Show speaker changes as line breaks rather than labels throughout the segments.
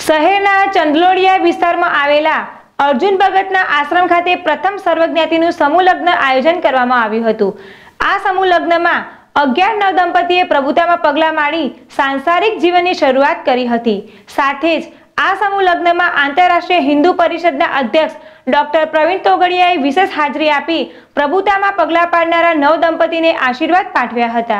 શહેરના ચંદલોડિયા વિસ્તારમાં આવેલા અર્જુન ભગતના આશ્રમ ખાતે પ્રથમ સર્વજ્ઞાતિનું સમૂહ લગ્ન આયોજન કરવામાં આવ્યું હતું। આ સમૂહ લગ્નમાં 11 નવદંપતીએ પ્રભુતામાં પગલાં માંડી સાંસારિક જીવનની શરૂઆત કરી હતી। સાથે જ આ સમૂહ લગ્નમાં આંતરરાષ્ટ્રીય હિન્દુ પરિષદના અધ્યક્ષ ડોક્ટર પ્રવીણ તોગડિયાએ વિશેષ હાજરી આપી પ્રભુતામાં પગલાં પાડનારા નવદંપતીને આશીર્વાદ પાઠવ્યા હતા।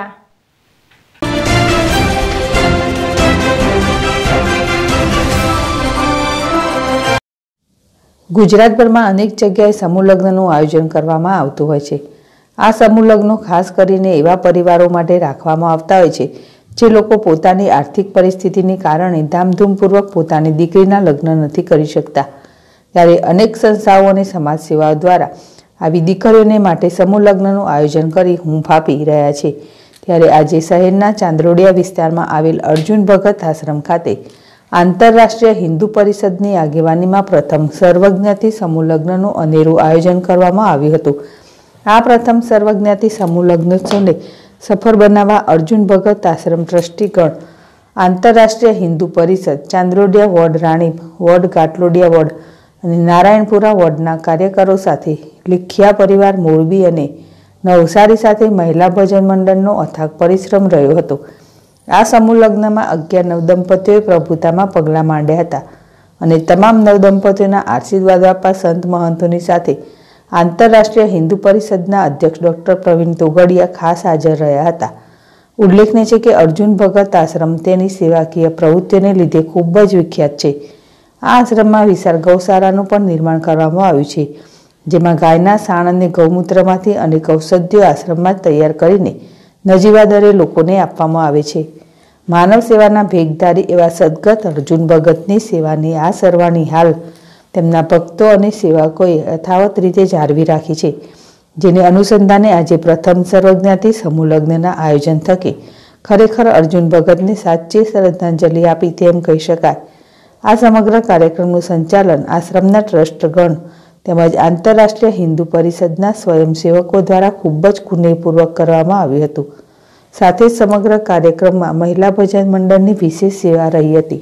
ગુજરાતભરમાં અનેક જગ્યાએ સમૂહ લગ્નનું આયોજન કરવામાં આવતું હોય છે। આ સમૂહ લગ્નો ખાસ કરીને એવા પરિવારો માટે રાખવામાં આવતા હોય છે જે લોકો પોતાની આર્થિક પરિસ્થિતિને કારણે ધામધૂમપૂર્વક પોતાની દીકરીના લગ્ન નથી કરી શકતા। ત્યારે અનેક સંસ્થાઓ અને સમાજ સેવાઓ દ્વારા આવી દીકરીઓને માટે સમૂહ લગ્નનું આયોજન કરી હૂંફ આપી રહ્યા છે। ત્યારે આજે શહેરના ચાંદલોડિયા વિસ્તારમાં આવેલ અર્જુન ભગત આશ્રમ ખાતે આંતરરાષ્ટ્રીય હિન્દુ પરિષદની આગેવાનીમાં પ્રથમ સર્વજ્ઞાતિ સમૂહ લગ્નનું અનેરું આયોજન કરવામાં આવ્યું હતું। આ પ્રથમ સર્વજ્ઞાતિ સમૂહ લગ્નોત્સવને સફળ બનાવવા અર્જુન ભગત આશ્રમ ટ્રસ્ટીગણ, આંતરરાષ્ટ્રીય હિન્દુ પરિષદ, Chandlodia ward Ranip ward, Ghatlodia ward અને નારાયણપુરા વોર્ડના કાર્યકરો સાથે લીખિયા પરિવાર મોરબી અને નવસારી સાથે મહિલા ભજન મંડળનો અથાગ પરિશ્રમ રહ્યો હતો। આ સમૂહ લગ્નમાં 11 નવદંપતીઓએ પ્રભુતામાં પગલાં માંડ્યા હતા અને તમામ નવદંપતીઓના આશીર્વાદ આપવા સંત મહંતોની સાથે આંતરરાષ્ટ્રીય હિન્દુ પરિષદના અધ્યક્ષ ડોક્ટર પ્રવીણ તોગડિયા ખાસ હાજર રહ્યા હતા। ઉલ્લેખનીય છે કે અર્જુન ભગત આશ્રમ તેની સેવાકીય પ્રવૃત્તિઓને લીધે ખૂબ જ વિખ્યાત છે। આ આશ્રમમાં વિશાળ ગૌશાળાનું પણ નિર્માણ કરવામાં આવ્યું છે, જેમાં ગાયના સાણ અને ગૌમૂત્રમાંથી અનેક ઔષધિઓ આશ્રમમાં તૈયાર કરીને નજીવા દરે લોકોને આપવામાં આવે છે। માનવ સેવાના ભેગધારી એવા સદગત અર્જુન ભગતની સેવાની આ સરવાણી હાલ તેમના ભક્તો અને સેવકોએ યથાવત રીતે જાળવી રાખી છે, જેને અનુસંધાને આજે પ્રથમ સર્વજ્ઞાતિ સમૂહ લગ્નના આયોજન થકી ખરેખર અર્જુન ભગતને સાચી શ્રદ્ધાંજલિ આપી તેમ કહી શકાય। આ સમગ્ર કાર્યક્રમનું સંચાલન આશ્રમના ટ્રસ્ટગણ તેમજ આંતરરાષ્ટ્રીય હિન્દુ પરિષદના સ્વયંસેવકો દ્વારા ખૂબ જ કુનેહપૂર્વક કરવામાં આવ્યું હતું। સાથે જ સમગ્ર કાર્યક્રમમાં મહિલા ભજન મંડળની વિશેષ સેવા રહી હતી।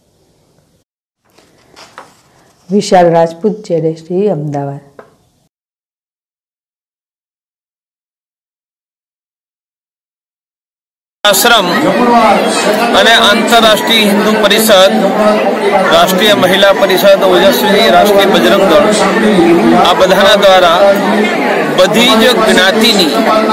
વિશાલ રાજપૂત, જેડેશ્રી, અમદાવાદ।
આશ્રમ અને આંતરરાષ્ટ્રીય હિન્દુ પરિષદ, રાષ્ટ્રીય મહિલા પરિષદ, ઓજસ્વી રાષ્ટ્રીય બજરંગ દળ આ બધાના દ્વારા બધી જ જ્ઞાતિની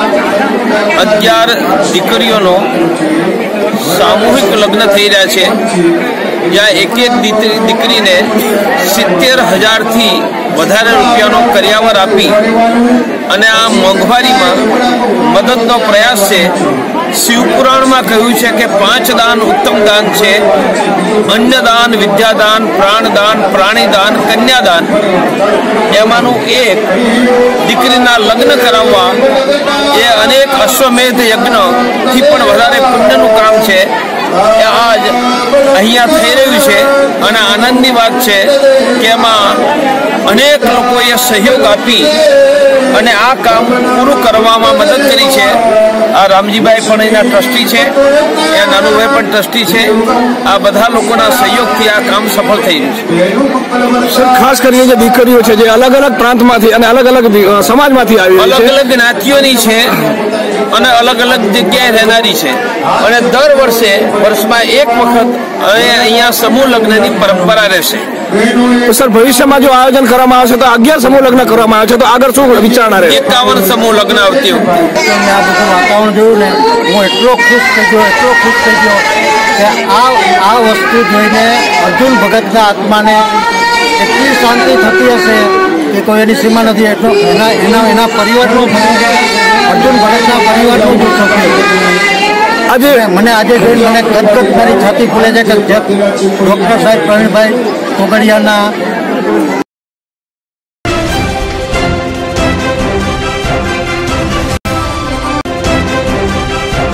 11 દીકરીઓનો સામૂહિક લગ્ન થઈ રહ્યા છે, જ્યાં એક દીકરીને 70,000થી વધારે રૂપિયાનો કર્યાવર આપી અને આ મોંઘવારીમાં મદદનો પ્રયાસ છે। શિવપુરાણમાં કહ્યું છે કે 5 દાન ઉત્તમ દાન છે: અન્નદાન, વિદ્યાદાન, પ્રાણદાન, પ્રાણીદાન, કન્યાદાન। એમાંનું એક દીકરીના લગ્ન કરાવવા એ અનેક અશ્વમેધ યજ્ઞથી પણ વધારે પુણ્યનું કામ છે। આજ અહીંયા થઈ રહ્યું છે અને આનંદની વાત છે કે એમાં અનેક લોકોએ સહયોગ આપી અને આ કામ પૂરું કરવામાં મદદ કરી છે। આ રામજીભાઈ પણ એના ટ્રસ્ટી છે, એ નાનુભાઈ પણ ટ્રસ્ટી છે। આ બધા લોકોના સહયોગથી આ કામ સફળ થઈ રહ્યું છે।
ખાસ કરીને જે દીકરીઓ છે જે અલગ અલગ પ્રાંતમાંથી અને અલગ અલગ સમાજમાંથી આવી છે,
અલગ અલગ જ્ઞાતિઓની છે અને અલગ અલગ જગ્યાએ રહેનારી છે અને દર વર્ષમાં એક વખત અહીંયા સમૂહ લગ્નની પરંપરા રહેશે।
સર, ભવિષ્યમાં જો આયોજન કરવામાં આવશે તો 11 સમૂહ લગ્ન કરવામાં આવે છે, તો આગળ શું વિચારણા રહે?
51 સમૂહ લગ્ન આવતી
વાતાવરણ જોયું ને હું એટલો ખુશ થઈ ગયો કે આ વસ્તુ જોઈને અર્જુન ભગતના આત્માને એટલી શાંતિ થતી હશે કે કોઈ એની સીમા નથી। એટલો એના પરિવારનું અર્જુન ભગતના પરિવારનું દુઃખ થતું। આજે જોઈને મને ગદગદ મારી છાતી ખુલે છે કે ડૉક્ટર સાહેબ પ્રવીણભાઈ તોગડિયાના